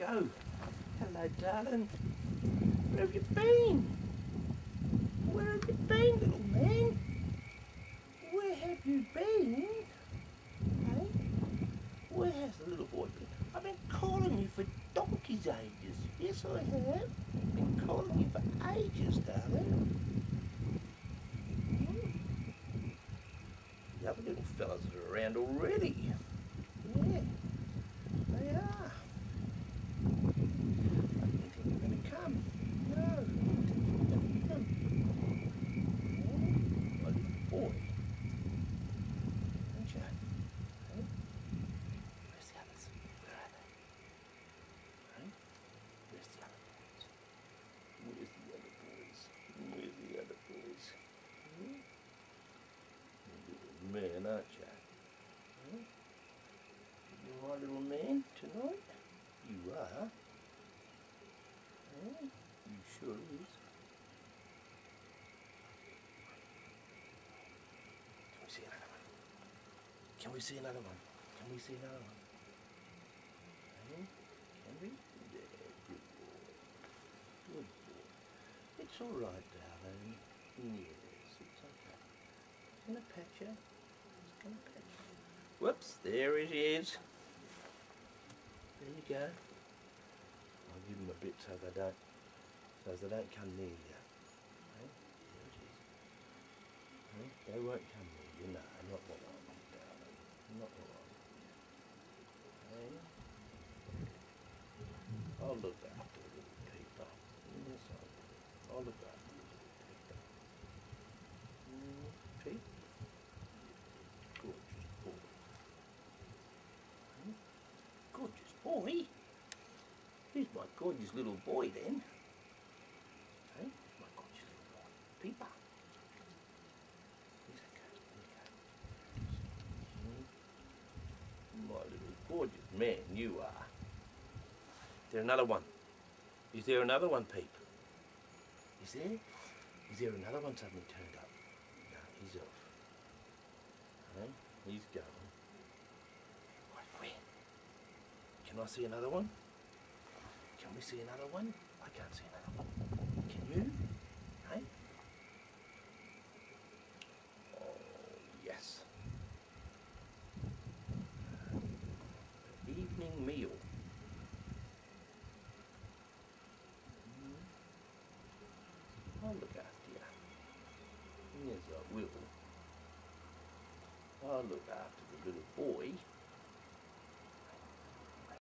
go. Hello, darling. Where have you been? Where have you been, little man? Where have you been? Hey? Where has the little boy been? I've been calling you for donkey's ages. Yes, I have. Been calling you for ages, darling. The other little fellas are around already. Yeah, they are. I didn't think you were going to come. No, I didn't think you were going to come. Yeah, my little boy. Aren't you? Hey? Where's the others? Where are they? Hey? Where's the other boys? Where's the other boys? Where's the other boys? Hmm? You're a little man, aren't you? Hmm? You're my little man tonight? You are. Hmm? You sure is. Can we see another one? Can we see another one? Hey? Can we? Yeah, good boy. Good boy. It's all right, darling. Yes, it's okay. He's gonna pet you. He's gonna pet you. Whoops, there it is. There you go. I'll give them a bit so they don't come near you. Hey? There it is. Hey? They won't come near you. No, not while I'm on, darling. Not while I'm on. Hey? I'll look after the little Peeper. Yes, I will. I'll look after the little Peeper. Peep? Gorgeous boy. Hmm? Gorgeous boy? Who's my gorgeous little boy then? Hey? My gorgeous little boy. Peeper. He's okay. My little gorgeous man you are. Is there another one? Is there another one, Peep? Is there? Is there another one suddenly turned up? No, he's off. Hey? He's going. Right, where? Can I see another one? Can we see another one? I can't see another one. Can you? Hey? Oh, yes. Evening meal. I'll look after you. Yes, I will. I'll look after the little boy.